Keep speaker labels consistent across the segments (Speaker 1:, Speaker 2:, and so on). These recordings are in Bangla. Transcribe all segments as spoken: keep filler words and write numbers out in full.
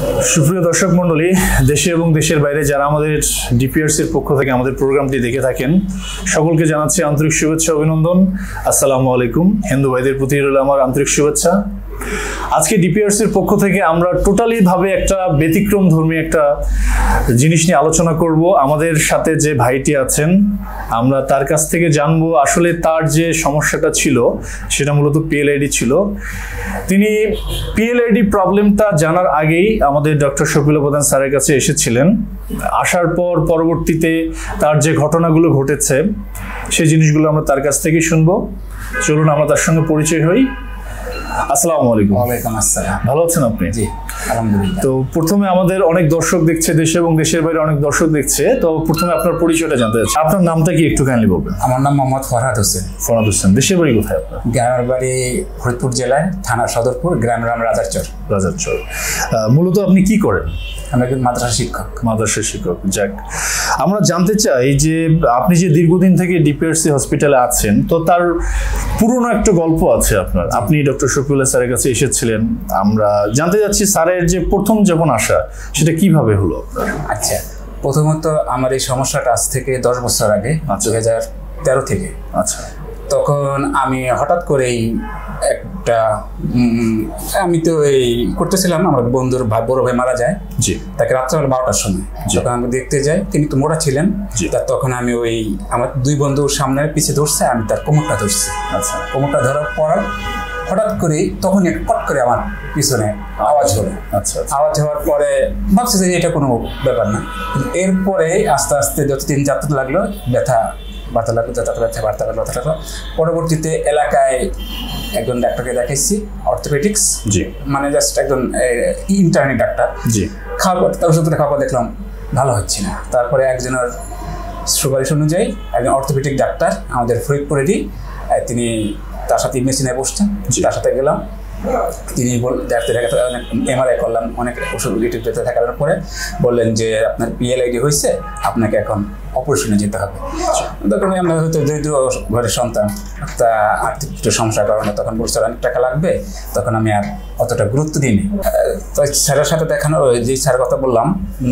Speaker 1: সুপ্রিয় দর্শক মণ্ডলী, দেশে এবং দেশের বাইরে যারা আমাদের ডিপিআরসির পক্ষ থেকে আমাদের প্রোগ্রামটি দেখে থাকেন, সকলকে জানাচ্ছি আন্তরিক শুভেচ্ছা অভিনন্দন। আসসালামু আলাইকুম। হিন্দু ভাইদের প্রতি রইল আমার আন্তরিক শুভেচ্ছা। আজকে ডিপিআরসির পক্ষ থেকে আমরা টোটালি ভাবে একটা ব্যতিক্রম ধর্মী একটা জিনিস নিয়ে আলোচনা করব। আমাদের সাথে যে ভাইটি আছেন, আমরা তার কাছ থেকে জানবো আসলে তার যে সমস্যাটা ছিল সেটা মূলত পিএলআইডি ছিল। তিনি পিএলআইডি প্রবলেমটা জানার আগেই আমাদের ডক্টর শফিউল প্রধান স্যারের কাছে এসেছিলেন। আসার পর পরবর্তীতে তার যে ঘটনাগুলো ঘটেছে সেই জিনিসগুলো আমরা তার কাছ থেকেই শুনবো। চলুন আমরা তার সঙ্গে পরিচয় হই। আসসালামু আলাইকুম।
Speaker 2: ওয়ালাইকুম আসসালাম।
Speaker 1: ভালো আছেন আপনি?
Speaker 2: জি আলহামদুলিল্লাহ।
Speaker 1: তো প্রথমে আমাদের অনেক দর্শক দেখছে, দেশে এবং দেশের বাইরে অনেক দর্শক দেখছে, তো প্রথমে আপনার পরিচয়টা জানতে চাচ্ছি। আপনার নামটা কি একটু কাইন্ডলি বলবেন?
Speaker 2: আমার নাম মোহাম্মদ ফরহাদ হোসেন।
Speaker 1: ফরহাদ হোসেন। দেশের বাড়ি কোথায় আপনার?
Speaker 2: গ্রামের বাড়ি ফরিদপুর জেলায়, থানা সদরপুর, গ্রামের নাম রাজারচর।
Speaker 1: রাজারচর। মূলত আপনি কি করেন?
Speaker 2: আমি একজন মাদ্রাসা শিক্ষক।
Speaker 1: মাদ্রাসা শিক্ষক। যাক, আমরা জানতে চাই যে আপনি যে দীর্ঘদিন থেকে ডিপিআরসি হসপিটালে আছেন, তো তার পুরনো একটা গল্প আছে আপনার। আপনি ডক্টর শফিউল স্যারের কাছে এসেছিলেন। আমরা জানতে চাচ্ছি স্যারের যে প্রথম যখন আসা সেটা কিভাবে হলো আপনার?
Speaker 2: আচ্ছা, প্রথমত আমার এই সমস্যাটা আজ থেকে দশ বছর আগে, দুই হাজার তেরো থেকে।
Speaker 1: আচ্ছা।
Speaker 2: তখন আমি হঠাৎ করেই একটা আমি তো এই করতেছিলাম, আমার বন্ধুর ভাই বড় ভাই মারা যায়।
Speaker 1: জি।
Speaker 2: তাকে রাত্রেবেলা বারোটার সময় যখন আমি দেখতে যাই, তিনি তো মোড়া ছিলেন। তখন আমি ওই আমার দুই বন্ধুর সামনে পিছিয়ে ধরছে, আমি তার কোমরটা ধরছি। আচ্ছা। কোমরটা ধরার পর হঠাৎ করে তখন এক পট করে আমার পিছনে আওয়াজ হলো। আচ্ছা। আওয়াজ হওয়ার পরে ভাবছি যে এটা কোনো ব্যাপার না। এরপরে আস্তে আস্তে যত দিন যাত্রা লাগলো, ব্যথা বার্তা লাগলো, যাতায়াত ব্যথা বার্তা লাগলো, ব্যথা লাগলো। পরবর্তীতে এলাকায় একজন ডাক্তারকে দেখাইছি, অর্থোপেডিক্স। জি। মানে জাস্ট একজন ইন্টার্নি ডাক্তার। জি। খাওয়ার পর ওষুধটা খাওয়ার পর দেখলাম ভালো হচ্ছে না। তারপরে একজনের সুপারিশ অনুযায়ী একজন অর্থোপেডিক ডাক্তার আমাদের ফরিদপুরেরই, তিনি তার সাথে মেশিনে বসছেন। তার সাথে গেলাম। তিনি ডাক্তার অনেক এমআরআই করলাম, অনেক ওষুধ ইউটিউবে থাকার পরে বললেন যে আপনার পিএলআইডি হয়েছে, আপনাকে এখন অপারেশনে যেতে হবে। তখন আমরা হয়তো দরিদ্র ঘরের সন্তান, তা আর্থিক একটু সমস্যার কারণে তখন বলছে অনেক টাকা লাগবে, তখন আমি আর অতটা গুরুত্ব দিইনি। তো স্যারের সাথে দেখানো যে স্যারের কথা বললাম,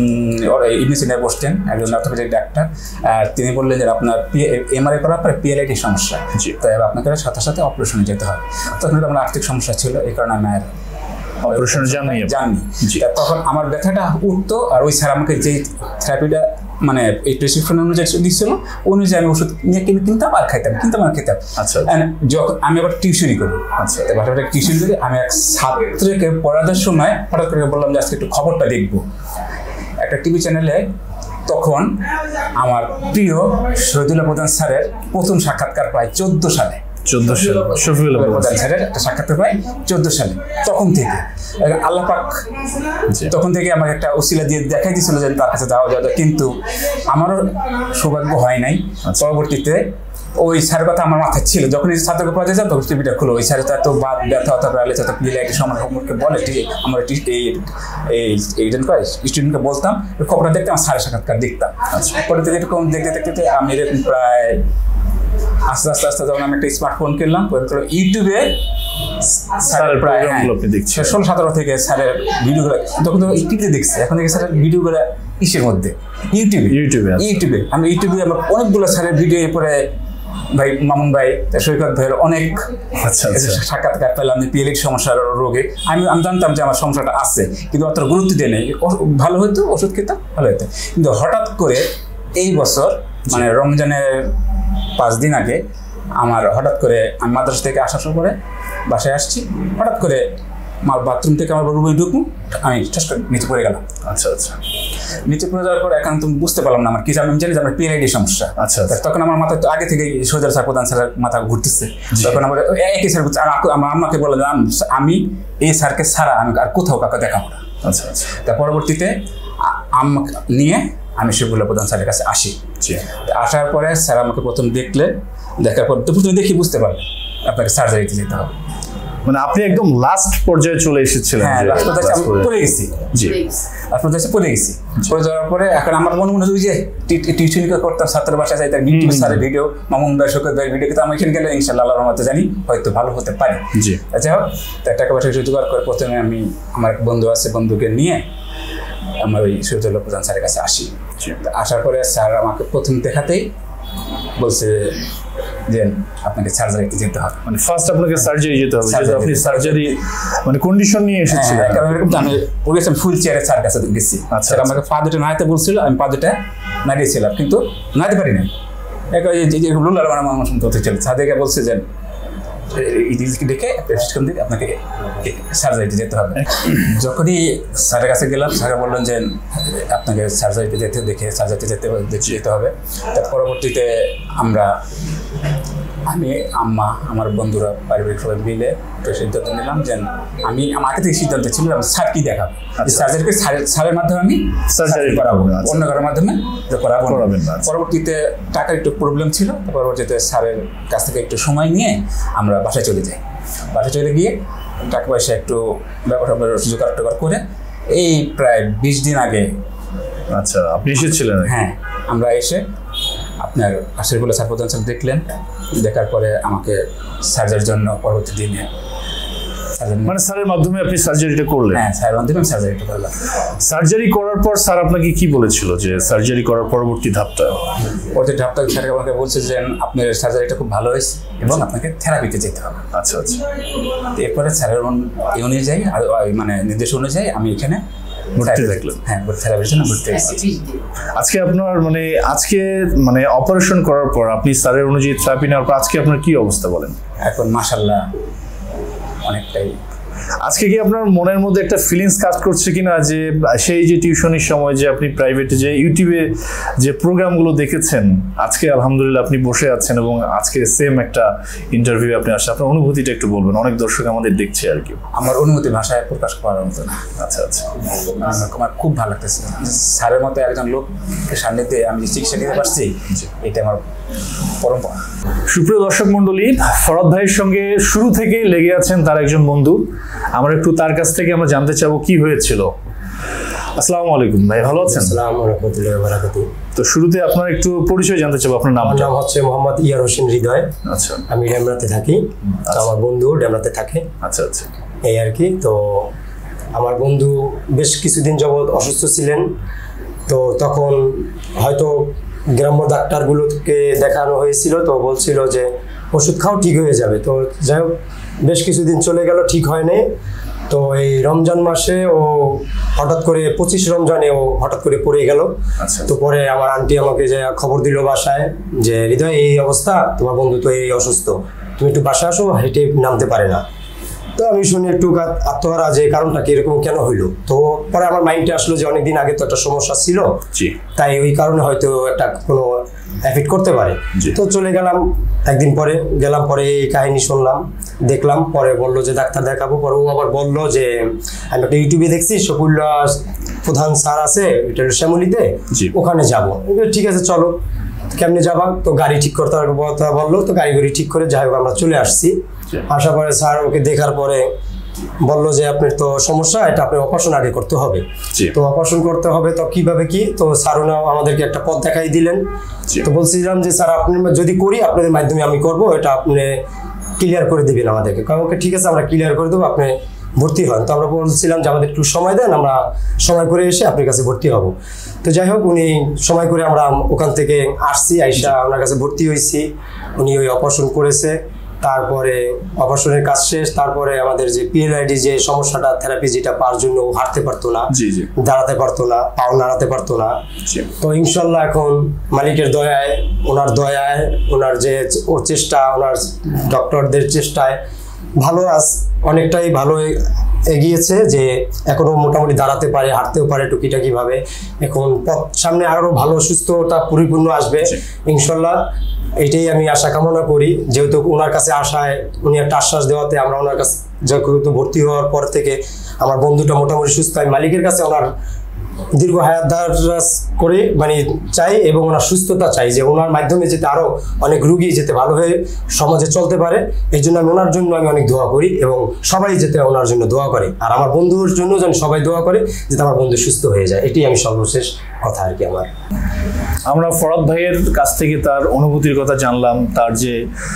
Speaker 2: মেশিনে বসতেন একজন অর্থোপেডিক ডাক্তার, আর তিনি বললেন যে আপনার এমআরআই করার পরে পিএলআইডি সমস্যা, তাই আপনাকে সাথে সাথে অপারেশনে যেতে হবে। তখন আমার আর্থিক সমস্যা ছিল, এই কারণে আমি আর
Speaker 1: অপারেশনে যাননি
Speaker 2: জানি। তখন আমার ব্যথাটা উঠতো, আর ওই স্যার আমাকে যেই থেরাপিটা মানে এই প্রেসক্রিপশন অনুযায়ী দিচ্ছিল, অনুযায়ী আমি ওষুধ নিয়ে কিনে কিনতাম আর খাইতাম, কিনতাম আর খেতাম। আচ্ছা। যখন আমি আবার টিউশনই করি। আচ্ছা। বাসাটা টিউশন করি। আমি এক ছাত্রকে পড়ানোর সময় হঠাৎ করে বললাম যে আজকে একটু খবরটা দেখবো একটা টিভি চ্যানেলে। তখন আমার প্রিয় শহীদুল্লাহ প্রধান স্যারের প্রথম সাক্ষাৎকার প্রায় চোদ্দ সালে চোদ্দ সালে শফিউল প্রধান স্যারের একটা সাক্ষাৎকার প্রায় চোদ্দ সালে। তখন থেকে আল্লাহ পাক তখন থেকে আমাকে একটা ওসিলা দিয়ে দেখাই দিয়েছিল যে তার কাছে যাওয়া যাওয়া, কিন্তু আমারও সৌভাগ্য হয় নাই। পরবর্তীতে ওই স্যারের কথা আমার মাথায় ছিল, যখন এই ছাত্রকে পড়াতে যান তখন টিভিটা খুলো, ওই স্যারের তো এত বাদ ব্যথা অথবা প্যারালাইসিস অথবা পিএলআইডি সমস্যা সম্পর্কে বলে, আমরা এই স্টুডেন্টকে বলতাম, খবরটা দেখতে আমার স্যারের সাক্ষাৎকার দেখতাম। পরে থেকে এরকম দেখতে দেখতে আমি এরকম প্রায় আস্তে আস্তে আস্তে যখন আমি একটা স্মার্টফোন কিনলাম, ইউটিউবে স্যারের প্রায় ষোলো সতেরো থেকে স্যারের ভিডিওগুলো তখন তো টিভিতে দেখছি, এখন থেকে স্যারের ভিডিওগুলো ইসের মধ্যে ইউটিউবে ইউটিউবে ইউটিউবে আমি ইউটিউবে আমার অনেকগুলো স্যারের ভিডিও, এরপরে ভাই মামুন ভাই, সৈকত ভাইয়ের অনেক সাক্ষাৎকার পেলাম পিএলআইডি সমস্যার রোগে। আমি আমি জানতাম যে আমার সমস্যাটা আছে, কিন্তু অত গুরুত্ব দিয়ে নেই। ভালো হতো, ওষুধ খেতাম, ভালো হতো। কিন্তু হঠাৎ করে এই বছর মানে রমজানের পাঁচ দিন আগে আমার হঠাৎ করে আমি মাদ্রাসা থেকে আসার পরে বাসায় আসছি, হঠাৎ করে আমার বাথরুম থেকে আমার রুমে ঢুকবো, আমি ঠাস করে নিচে পড়ে গেলাম। আচ্ছা আচ্ছা। নিচে পড়ে যাওয়ার পর এখন তুমি বুঝতে পারলাম না আমার কি, আমি জানি যে আমার পিএলআইডি সমস্যা। আচ্ছা। তখন আমার মাথা আগে থেকে সৈয়দ স্যার প্রধান স্যারের মাথা ঘুরতেছে। তখন আমার একই স্যার আমার আম্মাকে বললাম আমি এই স্যারকে ছাড়া আমি আর কোথাও কাউকে দেখাবো না। আচ্ছা আচ্ছা। তা পরবর্তীতে আম্মা নিয়ে আমি শফিউল প্রধান স্যারের কাছে আসি। আসার পরে স্যার আমাকে প্রথম দেখলেন, দেখার পর তো প্রথমে দেখি বুঝতে পারলেন আপনাকে সার্জারিতে যেতে হবে।
Speaker 1: মানে আপনি একদম লাস্ট পর্যায়ে চলে এসেছিলেন?
Speaker 2: হ্যাঁ, লাস্ট পর্যায়ে আমি পড়ে গেছি। জি, লাস্ট পর্যায়ে পড়ে গেছি। পড়ে যাওয়ার পরে এখন আমার মনে মনে হয় যে টিউশন করতাম ছাত্র বাসায় যাই, তার ইউটিউব স্যারের ভিডিও, মামুন ভাই, শোকত ভাইয়ের ভিডিও, কিন্তু আমি এখানে গেলে ইনশাআল্লাহ আল্লাহর রহমতে জানি হয়তো ভালো হতে পারে। জি। যাই হোক, টাকা পয়সা জোগাড় করে প্রথমে আমি আমার এক বন্ধু আছে, বন্ধুকে নিয়ে আমার ওই শরীফুল্লাহ প্রধান স্যারের কাছে আসি। আসার পরে স্যার আমাকে প্রথম দেখাতেই বলছে যে আপনাকে সার্জারিতে যেতে হবে,
Speaker 1: মানে ফার্স্ট আপনাকে সার্জারি যেতে হবে, যেহেতু আপনি সার্জারি মানে কন্ডিশন নিয়ে এসেছিলেন।
Speaker 2: কারণ এরকম আমি বলেছিলাম ফুল চেয়ারে স্যার কাছে গেছি, স্যার আমাকে পা দুটো নাড়াতে বলছিল, আমি পা দুটা নাড়িয়েছিলাম কিন্তু নাড়াতে পারি না, এরকম লোলার আমার মানুষ হতে ছিল। স্যারকে বলছে যে দেখে প্রেসক্রিপশন দিয়ে আপনাকে সার্জারিতে যেতে হবে। যখনই স্যারের কাছে গেলাম, স্যার বললেন যে আপনাকে সার্জারিতে যেতে দেখে সার্জারিতে যেতে যেতে হবে। তার পরবর্তীতে আমরা আমি আম্মা আমার বন্ধুরা পারিবারিক সবাই মিলে একটা সিদ্ধান্ত নিলাম যে আমি আমাকে থেকে সিদ্ধান্ত ছিল আমি স্যার কি দেখাবো, সার্জারিকে স্যারের মাধ্যমে আমি সার্জারি করাবো, অন্য কারোর মাধ্যমে করাবো। পরবর্তীতে টাকার একটু প্রবলেম ছিল, পরবর্তীতে স্যারের কাছ থেকে একটু সময় নিয়ে আমরা বাসায় চলে যাই। বাসায় চলে গিয়ে টাকা পয়সা একটু ব্যাপার জোগাড় টোগাড় করে এই প্রায় বিশ দিন আগে
Speaker 1: আচ্ছা আপনি এসেছিলেন?
Speaker 2: হ্যাঁ, আমরা এসে আপনার শরীফুল্লাহ স্যার প্রধান স্যার দেখলেন, দেখার পরে আমাকে সার্জারির জন্য পরবর্তী দিনে
Speaker 1: মানে স্যারের মাধ্যমে আপনি সার্জারিটা করলেন?
Speaker 2: হ্যাঁ, স্যারের মাধ্যমে আমি সার্জারিটা করলাম।
Speaker 1: সার্জারি করার পর স্যার আপনাকে কি বলেছিল যে সার্জারি করার পরবর্তী ধাপটা?
Speaker 2: পরবর্তী ধাপটা স্যার আমাকে বলছে যে আপনার সার্জারিটা খুব ভালো হয়েছে এবং আপনাকে থেরাপিতে যেতে হবে।
Speaker 1: আচ্ছা আচ্ছা।
Speaker 2: এরপরে স্যারের এই অনুযায়ী মানে নির্দেশ অনুযায়ী আমি এখানে
Speaker 1: আজকে আপনার মানে আজকে মানে অপারেশন করার পর আপনি স্যারের অনুযায়ী থেরাপি নেওয়ার পর আজকে আপনার কি অবস্থা বলেন?
Speaker 2: এখন মাশাআল্লাহ অনেকটাই।
Speaker 1: আজকে কি আপনার মনের মধ্যে একটা ফিলিংস কাজ করছে কিনা যে সেই যে টিউশনের সময় যে আপনি প্রাইভেটে যে ইউটিউবে যে প্রোগ্রামগুলো দেখেছেন, আজকে আলহামদুলিল্লাহ আপনি বসে আছেন এবং আজকে সেম একটা ইন্টারভিউ আপনি আসছেন, আপনার অনুভূতিটা একটু বলবেন? অনেক দর্শক আমাদের দেখছে আর কি।
Speaker 2: আমার অনুভূতি ভাষায় প্রকাশ করার মতো না।
Speaker 1: আচ্ছা আচ্ছা,
Speaker 2: আমার খুব ভালো লাগতেছে স্যারের মতো একজন লোক সান্নিধ্যে আমি চিকিৎসা নিতে পারছি, এটা আমার পরম্পরা।
Speaker 1: সুপ্রিয় দর্শক মন্ডলী, ফরহাদ ভাইয়ের সঙ্গে শুরু থেকে লেগে আছেন তার একজন বন্ধু। আমরা একটু তার কাছ থেকে আমরা জানতে চাবো কি হয়েছিল। আসসালামু আলাইকুম ভাই, ভালো আছেন?
Speaker 3: আসসালামু আলাইকুম ওয়া রাহমাতুল্লাহি ওয়া বারাকাতুহু।
Speaker 1: তো শুরুতে আপনার একটু পরিচয় জানতে চাবো, আপনার নাম?
Speaker 3: আমার নাম হচ্ছে মোহাম্মদ ইয়ার হোসেন হৃদয়।
Speaker 1: আচ্ছা,
Speaker 3: আমি ডেমরাতে থাকি, তো আমার বন্ধু ডেমরাতে থাকে।
Speaker 1: আচ্ছা আচ্ছা,
Speaker 3: এই আর কি। তো আমার বন্ধু বেশ কিছুদিন যাবৎ অসুস্থ ছিলেন, তো তখন হয়তো গ্রাম্য ডাক্তারগুলোকে দেখানো হয়েছিল, তো বলছিল যে ওষুধ খাও ঠিক হয়ে যাবে। তো যাই হোক বেশ কিছুদিন চলে গেল, ঠিক হয়নি। তো এই রমজান মাসে ও হঠাৎ করে পঁচিশ রমজানে ও হঠাৎ করে পড়ে গেল। তো পরে আমার আন্টি আমাকে যে খবর দিল বাসায় যে হৃদয় এই অবস্থা, তোমার বন্ধু তো এই অসুস্থ, তুমি একটু বাসায় আসো, হেঁটে নামতে পারে না। তো আমি শুনি একটু আত্মহারা যে কারণটা কি এরকম কেন হইলো। তো পরে আমার মাইন্ডে আসলো যে অনেকদিন আগে তো একটা সমস্যা ছিল, তাই ওই কারণে হয়তো একটা কোনো এফেক্ট করতে পারে। তো চলে গেলাম, একদিন পরে গেলাম, পরে এই কাহিনী শুনলাম, দেখলাম, পরে বললো যে ডাক্তার দেখাবো। পরে ও আবার বললো যে আমি একটা ইউটিউবে দেখছি শফিউল্লাহ প্রধান স্যার আছে এটা শ্যামলীতে, ওখানে যাবো। ঠিক আছে চলো। কেমনে যাবা? তো গাড়ি ঠিক করতে কথা বললো, তো গাড়ি গাড়ি ঠিক করে যাই হোক আমরা চলে আসছি। আসার পরে স্যার ওকে দেখার পরে বললো যে আপনার তো সমস্যা, এটা আপনি অপারেশন আগে করতে হবে। তো অপারেশন করতে হবে, তো কিভাবে কি? তো স্যারও আমাদেরকে একটা পথ দেখাই দিলেন। তো বলছিলাম যে স্যার আপনি যদি করি আপনাদের মাধ্যমে আমি করবো, এটা আপনি ক্লিয়ার করে দিবেন আমাদেরকে। কারণ ওকে ঠিক আছে আমরা ক্লিয়ার করে দেবো, আপনি ভর্তি হন। তো আমরা বলছিলাম যে আমাদের একটু সময় দেন, আমরা সময় করে এসে আপনার কাছে ভর্তি হব। তো যাই হোক উনি সময় করে আমরা ওখান থেকে আসছি, আইসা ওনার কাছে ভর্তি হয়েছি। উনি ওই অপারেশন করেছে, তারপরে অপারেশনের কাজ শেষ। তারপরে আমাদের যে পিএলআইডি যে সমস্যাটা, থেরাপি যেটা পাওয়ার জন্য হাঁটতে পারতো না, দাঁড়াতে পারতো না, পাও নাড়াতে পারতো না। তো ইনশাল্লাহ এখন মালিকের দয়ায়, ওনার দয়ায়, ওনার যে ও চেষ্টা, ওনার ডক্টরদের চেষ্টায় ভালো আস অনেকটাই ভালো এগিয়েছে, যে এখনো মোটামুটি দাঁড়াতে পারে, হাঁটতেও পারে টুকিটাকি ভাবে। এখন সামনে আরো ভালো সুস্থতা পরিপূর্ণ আসবে ইনশাল্লাহ, এটাই আমি আশা কামনা করি। যেহেতু ওনার কাছে আসায় উনি একটা আশ্বাস দেওয়াতে আমরা ওনার কাছে যেহেতু ভর্তি হওয়ার পর থেকে আমার বন্ধুটা মোটামুটি সুস্থ। আমি মালিকের কাছে ওনার দীর্ঘ হায়াত দারাজ করে মানে চাই এবং ওনার সুস্থতা চাই, যে ওনার মাধ্যমে যাতে আরো অনেক রুগী যেতে ভালো হয়ে সমাজে চলতে পারে। এই জন্য আমি ওনার জন্য আমি অনেক দোয়া করি এবং সবাই যেতে ওনার জন্য দোয়া করে, আর আমার বন্ধুর জন্য যেন সবাই দোয়া করে যাতে আমার বন্ধু সুস্থ হয়ে যায়। এটাই আমি সর্বশেষ কথা আর কি আমার।
Speaker 1: আমরা ফরহাদ ভাইয়ের কাছ থেকে তার অনুভূতির কথা জানলাম, তার যে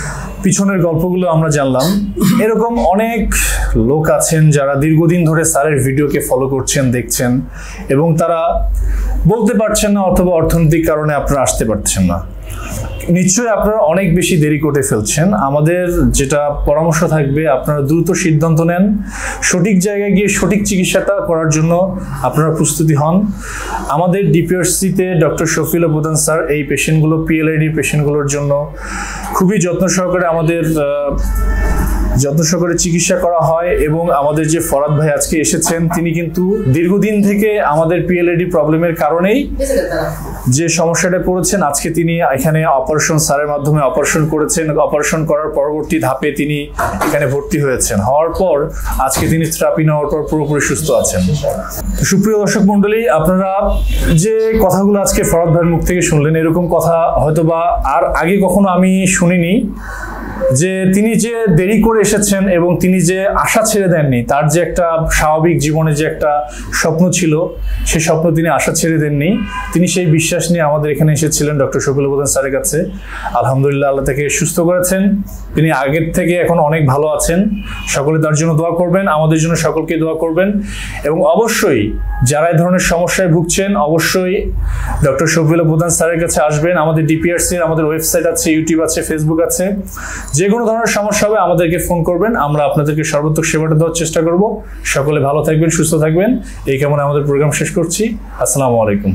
Speaker 1: পিছনের গল্পগুলো আমরা জানলাম। এরকম অনেক লোক আছেন যারা দীর্ঘদিন ধরে স্যারের ভিডিওকে ফলো করছেন, দেখছেন, এবং তারা বলতে পারছেন না অথবা অর্থনৈতিক কারণে আপনারা আসতে পারছেন না। নিশ্চয়ই আপনারা অনেক বেশি দেরি করে ফেলছেন। আমাদের যেটা পরামর্শ থাকবে, আপনারা দ্রুত সিদ্ধান্ত নেন, সঠিক জায়গায় গিয়ে সঠিক চিকিৎসাটা করার জন্য আপনারা প্রস্তুতি হন। আমাদের ডিপিআরসিতে ডক্টর শফিল প্রধান স্যার এই পেশেন্টগুলো, পিএলআইডি পেশেন্টগুলোর জন্য খুবই যত্ন সহকারে আমাদের যত্ন সহকারে চিকিৎসা করা হয়। এবং আমাদের যে ফরাদ ভাই আজকে এসেছেন, তিনি কিন্তু দীর্ঘদিন থেকে আমাদের পিএলআইডি প্রবলেমের কারণেই যে সমস্যাটা পড়েছেন, আজকে তিনি এখানে অপারেশন স্যারের মাধ্যমে অপারেশন করেছেন। অপারেশন করার পরবর্তী ধাপে তিনি এখানে ভর্তি হয়েছেন। হওয়ার পর আজকে তিনি থেরাপি নেওয়ার পর পুরোপুরি সুস্থ আছেন। সুপ্রিয় দর্শক মন্ডলী, আপনারা যে কথাগুলো আজকে ফরাদ ভাইয়ের মুখ থেকে শুনলেন, এরকম কথা হয়তোবা আর আগে কখনো আমি শুনিনি, যে তিনি যে দেরি করে এসেছেন এবং তিনি যে আশা ছেড়ে দেননি। তার যে একটা স্বাভাবিক জীবনে যে একটা স্বপ্ন ছিল, সেই স্বপ্ন তিনি আশা ছেড়ে দেননি। তিনি সেই বিশ্বাস নিয়ে আমাদের এখানে এসেছিলেন ডক্টর শফিল প্রধান স্যারের কাছে। আলহামদুলিল্লাহ, আল্লাহ তাকে সুস্থ করেছেন। তিনি আগের থেকে এখন অনেক ভালো আছেন। সকলে তার জন্য দোয়া করবেন, আমাদের জন্য সকলকে দোয়া করবেন। এবং অবশ্যই যারা এই ধরনের সমস্যায় ভুগছেন, অবশ্যই ডক্টর শফিল প্রধান স্যারের কাছে আসবেন। আমাদের ডিপিআরসির আমাদের ওয়েবসাইট আছে, ইউটিউব আছে, ফেসবুক আছে। যে কোনো ধরনের সমস্যা হবে আমাদেরকে ফোন করবেন, আমরা আপনাদেরকে সর্বোত্তম সেবাটা দেওয়ার চেষ্টা করব। সকলে ভালো থাকবেন, সুস্থ থাকবেন। এই কেমন আমাদের প্রোগ্রাম শেষ করছি। আসসালামু আলাইকুম।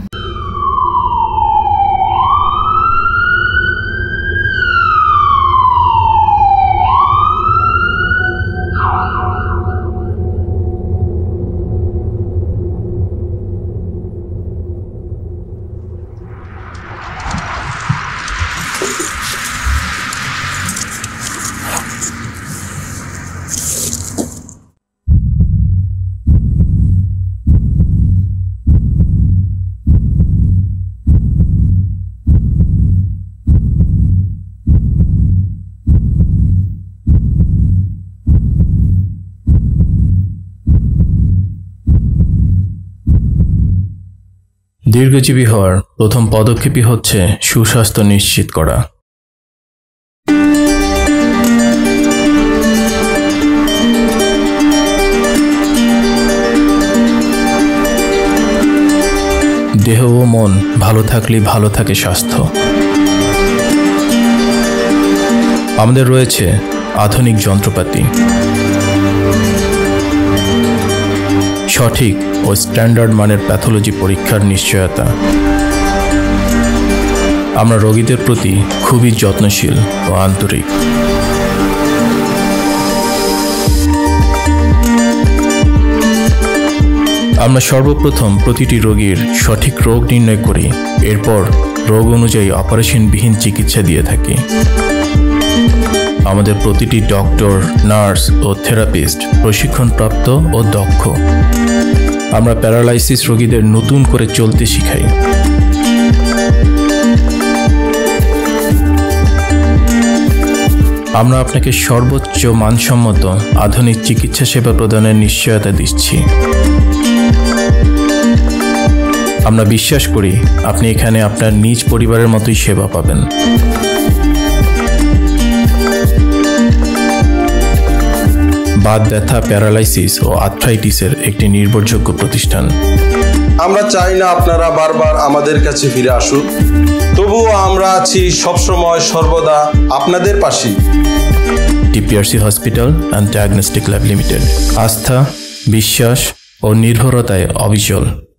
Speaker 4: দীর্ঘজীবী হওয়ার প্রথম পদক্ষেপই হচ্ছে সুস্বাস্থ্য নিশ্চিত করা। দেহ ও মন ভালো থাকলেই ভালো থাকে স্বাস্থ্য। আমাদের রয়েছে আধুনিক যন্ত্রপাতি, সঠিক ও স্ট্যান্ডার্ড মানের প্যাথোলজি পরীক্ষার নিশ্চয়তা। আমরা রোগীদের প্রতি খুবই যত্নশীল ও আন্তরিক। আমরা সর্বপ্রথম প্রতিটি রোগীর সঠিক রোগ নির্ণয় করি, এরপর রোগ অনুযায়ী অপারেশনবিহীন চিকিৎসা দিয়ে থাকি। আমাদের প্রতিটি ডক্টর, নার্স ও থেরাপিস্ট প্রশিক্ষণপ্রাপ্ত ও দক্ষ। আমরা প্যারালাইসিস রোগীদের নতুন করে চলতে শিখাই। আমরা আপনাকে সর্বোচ্চ মানসম্মত আধুনিক চিকিৎসা সেবা প্রদানের নিশ্চয়তা দিচ্ছি। আমরা বিশ্বাস করি আপনি এখানে আপনার নিজ পরিবারের মতোই সেবা পাবেন। বাত ব্যথা, প্যারালাইসিস ও আর্থ্রাইটিসের একটি নির্ভরযোগ্য প্রতিষ্ঠান।
Speaker 5: আমরা চাই না আপনারা বারবার আমাদের কাছে ফিরে আসুন, তবুও আমরা আছি সবসময় সর্বদা আপনাদের পাশেই।
Speaker 4: DPRC hospital and diagnostic lab limited, আস্থা, বিশ্বাস ও নির্ভরতায় অবিচল।